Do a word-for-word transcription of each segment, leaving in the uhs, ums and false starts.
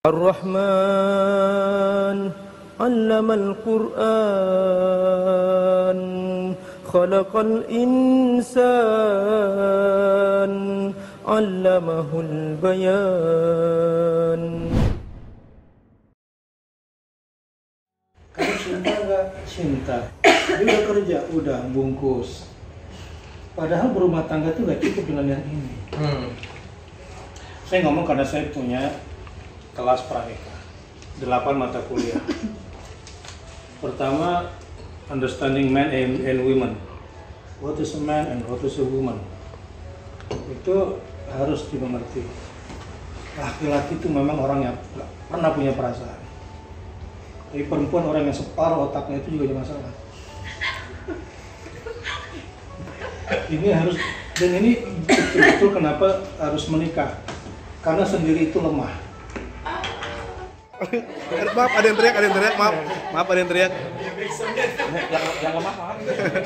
Ar-Rahman 'allamal Qur'an khalaqal insan 'allamahul bayan. Kamu cinta nggak? Cinta. Dia udah kerja, udah bungkus. Padahal berumah tangga tuh nggak cukup dengan yang ini. Hmm. Saya ngomong karena saya punya kelas pranikah, delapan mata kuliah. Pertama, understanding man and, and women. What is a man and what is a woman? Itu harus dimengerti. Laki-laki itu memang orang yang nggak pernah punya perasaan. Tapi perempuan orang yang separuh otaknya itu juga ada masalah. Ini harus, dan ini betul-betul kenapa harus menikah. Karena sendiri itu lemah. Maaf, ada yang teriak, ada yang teriak, maaf, maaf ada yang teriak. Yang yang lemah maaf.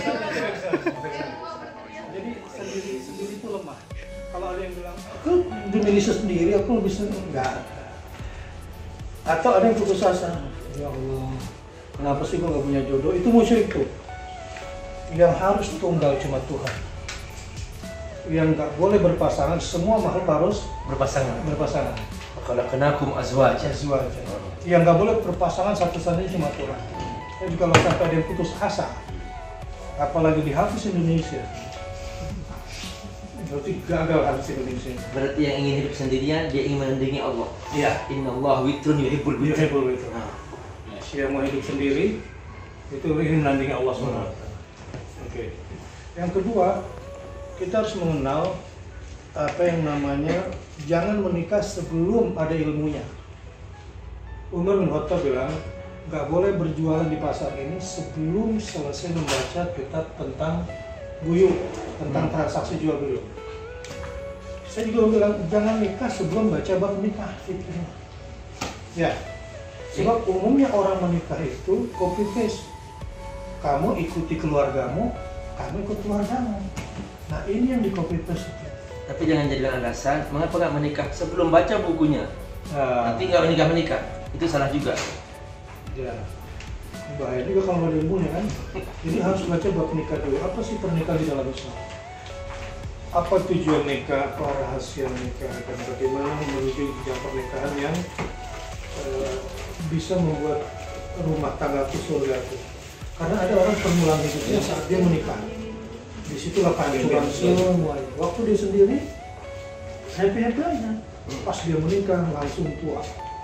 Jadi sendiri sendiri itu lemah. Kalau ada yang bilang, aku diri sendiri, aku lebih senang, enggak. Atau ada yang putus asa, ya Allah, kenapa sih gue gak punya jodoh? Itu musyrik tuh. Yang harus tunggal cuma Tuhan. Yang nggak boleh berpasangan, semua makhluk harus Berpasangan. berpasangan. Khalaqnakum azwajan. Azwajan. Yang nggak boleh berpasangan satu-satunya cuma Tuhan. Jadi kalau sampai ada yang putus asa, apalagi di Hafiz Indonesia, berarti gagal Hafiz Indonesia. Berarti yang ingin hidup sendirian, dia ingin menandingi Allah. Iya. Innallaha witrun yuhibbul witr. Yuhibbul witr. Yang mau hidup sendiri, itu ingin menandingi Allah subhanahu wa taala. Oke. Yang kedua, kita harus mengenal apa yang namanya jangan menikah sebelum ada ilmunya. Umar bin Khattab bilang, nggak boleh berjualan di pasar ini sebelum selesai membaca kitab tentang buyur, tentang transaksi jual beli. Saya juga bilang, jangan nikah sebelum baca bab nikah. Ya, sebab umumnya orang menikah itu copy paste. Kamu ikuti keluargamu, kamu ikut keluargamu. Nah ini yang di copy paste. Tapi jangan jadikan alasan mengapa nggak menikah sebelum baca bukunya. Nah, Nanti nggak menikah menikah, itu salah juga. ya, bahaya juga kalau nggak ada ilmunya kan. Jadi harus baca bab nikah dulu. Apa sih pernikahan di dalam Islam? Apa tujuan nikah? Apa rahasia nikah? Dan bagaimana menuju jenjang pernikahan yang uh, bisa membuat rumah tangga itu surga itu? Karena ada orang permulaan hidupnya saat dia menikah. Disitulah kehancuran semuanya. Waktu dia sendiri, happy-happy aja. Pas dia menikah, langsung tua.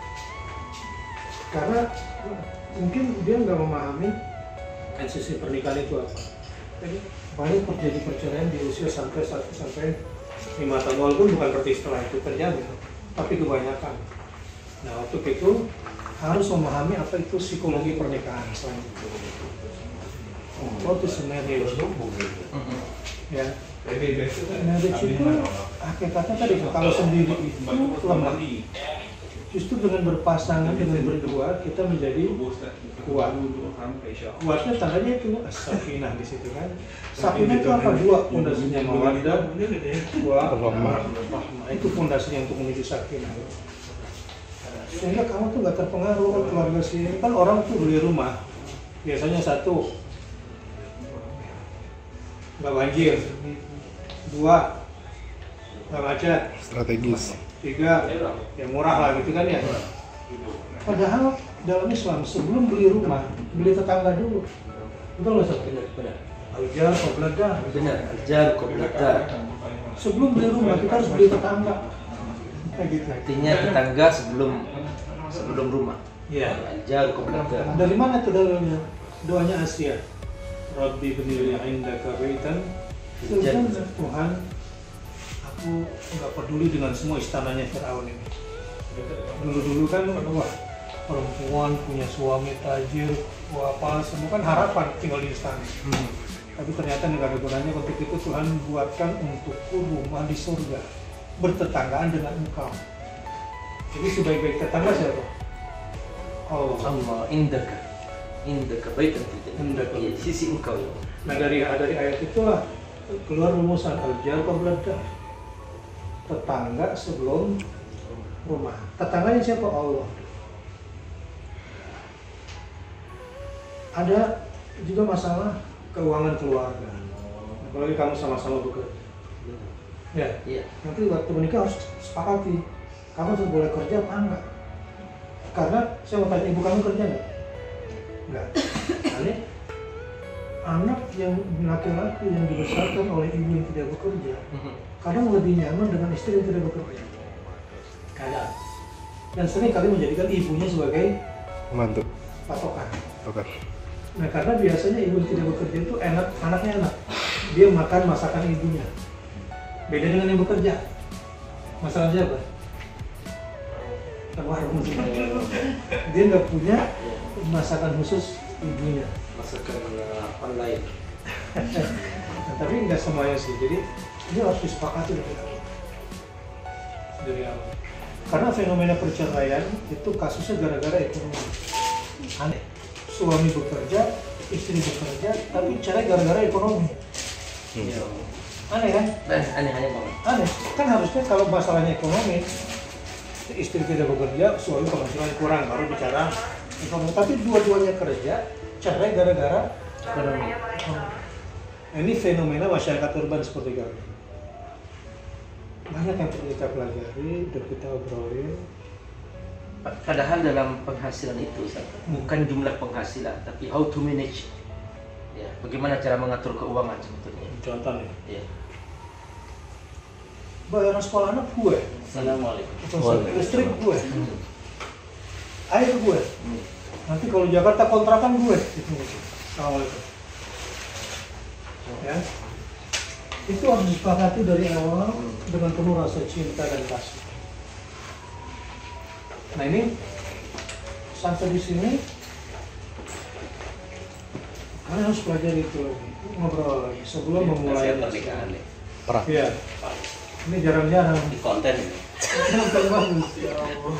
Karena mungkin dia nggak memahami esensi pernikahan itu apa. Jadi banyak terjadi perceraian di usia sampai sampai lima tahun. Walaupun bukan berarti setelah itu terjadi, tapi kebanyakan. Nah, waktu itu harus memahami apa itu psikologi pernikahan selain itu. What is marriage? Ya, marriage itu hakikatnya tadi kalau sendiri itu lemah. Justru dengan berpasangan, dengan berdua kita menjadi kuat. Kuatnya tandanya itu sakinah di situ kan. Sakinah itu apa? Dua pondasinya mawaddah, dua rahmah. Itu pondasinya untuk menuju sakinah. Sehingga kamu tuh nggak terpengaruh keluarga sini. Kan orang tuh beli rumah biasanya satu nggak banjir, dua nggak macet, Strategis. tiga ya murah lah gitu kan ya. Padahal dalam Islam sebelum beli rumah beli tetangga dulu, betul nggak Sob? Benar, benar. Aljar qoblada. Benar, ajar qoblada. Sebelum beli rumah kita harus beli tetangga. Kayak gitu. Artinya tetangga sebelum sebelum rumah. Iya. Ajar qoblada. Dari mana tuh dalilnya? Doanya Asia. Rabbi bnili indaka baitan fil jannah. Tuhan, aku nggak peduli dengan semua istananya Firaun ini. Dulu-dulu kan, wah perempuan punya suami tajir, wah apa semua kan harapan tinggal di istana. Hmm. Tapi ternyata nggak ada gunanya. Untuk itu Tuhan buatkan untukku rumah di surga, bertetanggaan dengan engkau. Jadi sebaik-baik tetangga siapa? Allah. Allah indaka. Indaka baitan fil jannah. Indaka. Di sisi engkau ya. Nah dari dari ayat itulah keluar rumusan al-jar qabla dar. Tetangga sebelum rumah. Tetangganya siapa? Allah. Ada juga masalah keuangan keluarga. Apalagi kamu sama-sama bekerja. Ya, Iya. nanti waktu menikah harus sepakati. Kamu tuh boleh kerja apa enggak? Karena saya mau tanya, ibu kamu kerja enggak? Enggak. Karena anak yang laki-laki yang dibesarkan oleh ibu yang tidak bekerja, kadang lebih nyaman dengan istri yang tidak bekerja. Kadang. Dan sering kali menjadikan ibunya sebagai Mantu. patokan. Oke. Nah, karena biasanya ibu yang tidak bekerja itu enak, anaknya enak. Dia makan masakan ibunya. Beda dengan yang bekerja. Masalahnya apa? Warung. Dia nggak punya masakan khusus ibunya. Masakan uh, online. Nah, tapi nggak semuanya sih. Jadi ini harus disepakati dari awal. Dari awal. Karena fenomena perceraian itu kasusnya gara-gara ekonomi. Aneh. Suami bekerja, istri bekerja, tapi cerai gara-gara ekonomi. Iya. Aneh kan? Dan aneh-aneh banget. Aneh. Kan harusnya kalau masalahnya ekonomi, istri tidak bekerja, suami penghasilan kurang, baru bicara ekonomi. Tapi dua-duanya kerja, cerai gara-gara ekonomi. Nah, ini fenomena masyarakat urban seperti kami. Banyak yang perlu kita pelajari, udah kita obrolin. Padahal dalam penghasilan itu, Ustaz, bukan jumlah penghasilan, tapi how to manage. Ya, bagaimana cara mengatur keuangan sebetulnya. Contoh nih, Ya. bayaran sekolah anak gue, Assalamualaikum. listrik gue, air gue. Nanti kalau Jakarta kontrakan gue. Assalamualaikum. Ya, itu harus disepakati dari awal dengan penuh rasa cinta dan kasih. Nah ini sampai di sini kalian harus pelajari itu lagi, ngobrol lagi sebelum memulai pernikahan nih. Perah. Iya. Ini jarang-jarang. Di konten ini. Sampai bagus. Ya Allah.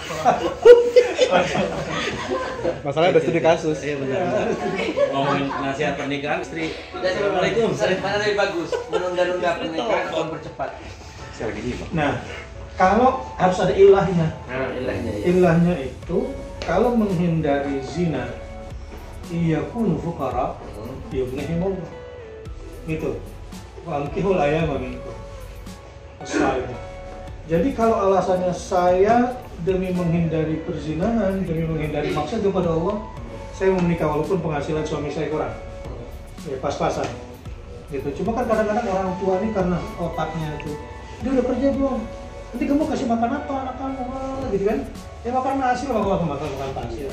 Masalahnya ada studi kasus. Iya benar. Ngomongin nasihat pernikahan istri. Assalamualaikum. Mana lebih bagus? Menunda-nunda pernikahan atau mempercepat? Saya lagi nih, Bang. Nah, kalau harus ada ilahnya. Nah, ilahnya ya. Ilahnya itu kalau menghindari zina, iyakunu fuqara, yughnihimullah. Gitu. Wa ankihul ayama minkum. Saya. Jadi kalau alasannya saya demi menghindari perzinahan, demi menghindari maksud kepada Allah, saya mau menikah walaupun penghasilan suami saya kurang. Ya pas-pasan. Gitu. Cuma kan kadang-kadang orang tua ini karena otaknya itu, dia udah kerja belum? Nanti kamu kasih makan apa anak kamu? Wah, gitu kan? Ya makan nasi lah, kalau makan makan pasir.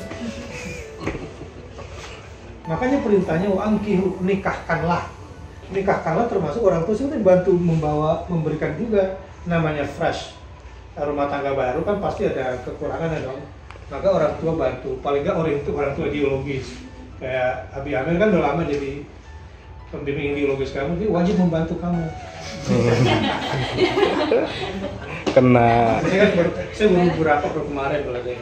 Makanya perintahnya wa'ankihu, nikahkanlah. Nikahkanlah termasuk orang tua sih bantu membawa, memberikan juga. Namanya fresh rumah tangga baru kan pasti ada kekurangan ya dong. Maka orang tua bantu, paling nggak orang itu orang tua ideologis. Kayak Abi Amir kan udah lama jadi pembimbing ideologis kamu, dia wajib membantu kamu. Kena. Saya kan baru, saya baru berapa baru kemarin belajar.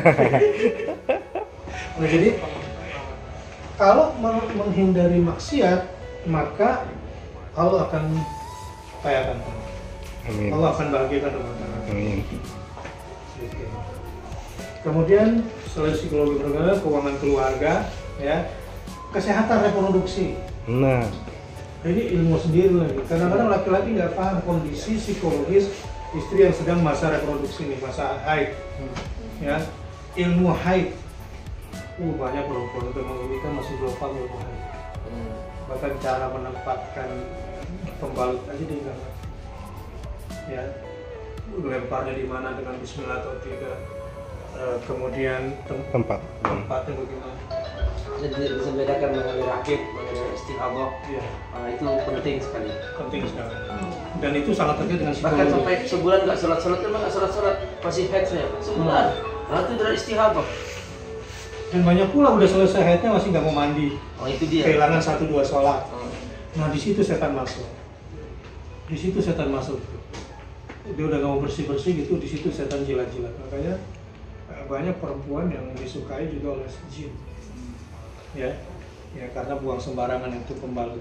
Nah, jadi kalau menghindari maksiat, maka Allah akan kayakan kamu. Amin. Allah akan bahagiakan rumah tangga. Amin. Gitu. Kemudian selain psikologi keluarga, keuangan keluarga, ya, kesehatan reproduksi. Nah, Jadi ilmu sendiri lagi. Kadang-kadang laki-laki nggak paham kondisi psikologis istri yang sedang masa reproduksi nih, masa haid. Ya, ilmu haid. Uh, banyak perempuan itu menginginkan masih belum paham ilmu haid. Bahkan cara menempatkan pembalut aja dia nggak ngerti. Ya, lemparnya di mana dengan Bismillah atau tidak. Uh, kemudian tem- tempat. tempatnya bagaimana. Jadi bisa bedakan mengenai rakib, mengenai istihadah. Iya, Nah, itu penting sekali. penting sekali. Dan itu sangat terkait dengan Bahkan psikologi. sampai sebulan nggak sholat-sholat, emang nggak sholat-sholat masih haid saya. Sebulan. Nah, itu dari istihadah. Dan banyak pula udah selesai haidnya masih nggak mau mandi. Oh, itu dia. Kehilangan satu dua sholat. Hmm. Nah di situ setan masuk. Di situ setan masuk. Dia udah nggak mau bersih bersih gitu, di situ setan jilat-jilat. Makanya eh, banyak perempuan yang disukai juga oleh jin. Ya, ya karena buang sembarangan itu pembalut.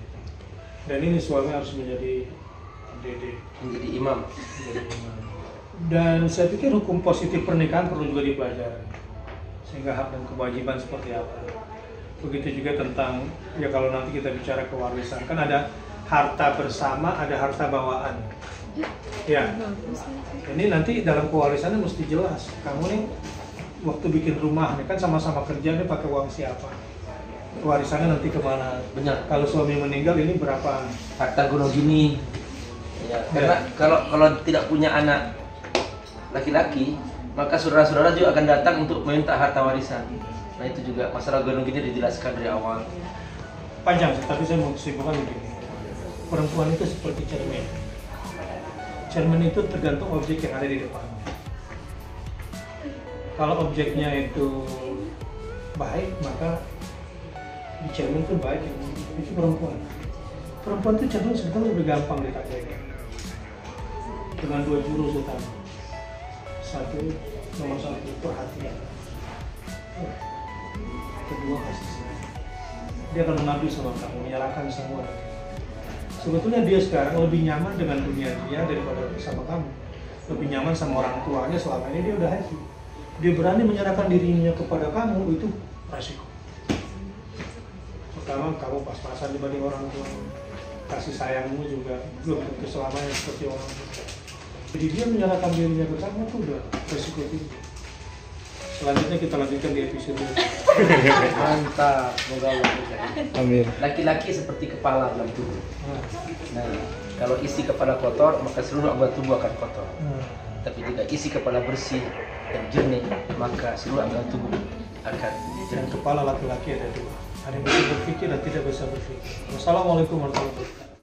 Dan ini suami harus menjadi dede, Menjadi imam. menjadi imam. Dan saya pikir hukum positif pernikahan perlu juga dipelajari, sehingga hak dan kewajiban seperti apa. Begitu juga tentang, ya kalau nanti kita bicara kewarisan, kan ada harta bersama, ada harta bawaan. Ya, ini nanti dalam kewarisannya mesti jelas. Kamu nih waktu bikin rumah nih kan sama-sama kerja nih pakai uang siapa? Warisannya nanti kemana? Benar. Kalau suami meninggal ini berapa? Harta gunung gini. Ya, karena Ya. kalau kalau tidak punya anak laki-laki, maka saudara-saudara juga akan datang untuk meminta harta warisan. Nah itu juga masalah gunung gini dijelaskan dari awal. Panjang, tapi saya mau simpulkan begini. Perempuan itu seperti cermin. Cermin itu tergantung objek yang ada di depannya. Kalau objeknya itu baik, maka di cermin itu baik, itu perempuan. Perempuan itu cenderung sebetulnya lebih gampang ditakdirkan. Dengan dua jurus utama. Satu, nomor satu, perhatian. Kedua, kasih sayang. Dia akan mengabdi sama kamu, menyerahkan semua. Sebetulnya dia sekarang lebih nyaman dengan dunia dia daripada sama kamu. Lebih nyaman sama orang tuanya, selama ini dia udah happy. Dia berani menyerahkan dirinya kepada kamu, itu resiko. Pertama, kamu pas-pasan dibanding orang tua. Kasih sayangmu juga belum tentu selamanya seperti orang tua. Jadi dia menyerahkan dirinya ke kamu, itu udah resiko tinggi. Selanjutnya kita lanjutkan di episode Mantap, moga Allah berkati. Amin. Laki-laki seperti kepala dalam tubuh. Nah, kalau isi kepala kotor, maka seluruh anggota tubuh akan kotor. Tapi jika isi kepala bersih dan jernih, maka seluruh anggota tubuh akan Dan jernih. kepala laki-laki ada dua. Ada yang bisa berpikir dan tidak bisa berpikir. Wassalamualaikum warahmatullahi wabarakatuh.